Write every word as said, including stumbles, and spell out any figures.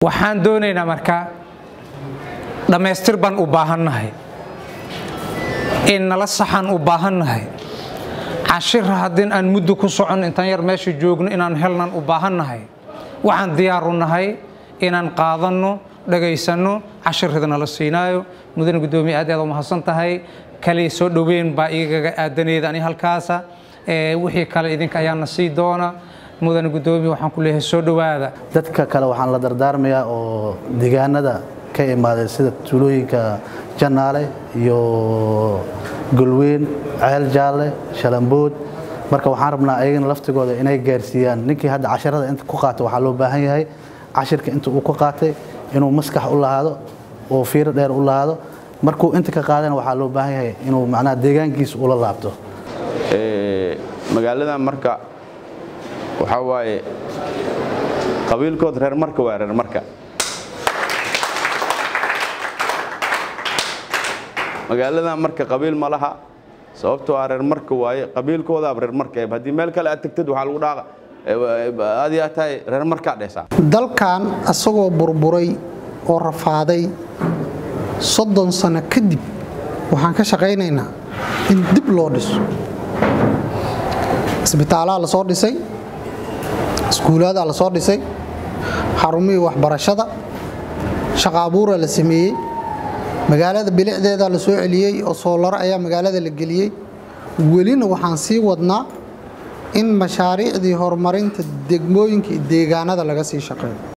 waxaan doonaynaa marka dhamaystir baan u baahannahay in nala saxan u baahannahay cashir haddii aan muddo ku socon intaan yar meesha joogno inaan helnan u baahannahay waxaan diyaar u nahay inaan qaadanno dhageysano cashirada la siinaayo mudane gudoomiye aad aad u mahadsan tahay kali soo dhaweyn baa iiga aadaneeda ani halkaasa ee wixii kale idinka ayaa nasii doona mudane gudoomiye waxaan ku leeyahay soo dhawaada dadka kale waxaan la dardaarmayaa oo deegaanada ka imaaday sida tuulooyinka Janaale iyo Golweyn Ceel Jaalle Shalambood marka waxaan rabnaa ayagana laftigooda inay gaarsiiyaan ninkii hadda casharada inta ku qaatay waxa loo baahan yahay cashirka inta uu ku qaatay inuu maskax u lahaado oo fiiro dheer u lahaado markuu inta ka qaadana waxa loo baahan yahay inuu macna deegaankiisa ula laabto ee magaalada marka waxa waaye qabiilkood reer marka waa reer marka magaalada marka qabiil ma laha sababtoo ah reer marka waaye qabiilkooda reer marka hadii meel kale aad tagtid waxa lagu dhaaqa aad iyo tahay reer marka dheesa dalkan asagoo burburay oo rafaaday soddon sano kadib waxaan ka shaqeynaynaa in dib loo dhiso isbitaalaha la soo dhisay iskuulada la soo dhisay xarumihii waxbarashada shaqo abuur la sameeyay magaalada bilicdeeda la soo celiyay oo soolar ayaa magaalada la geliyay welina waxaan sii wadnaa in mashaariicdii horumarinta degmooyinka deegaanada laga sii shaqeeyo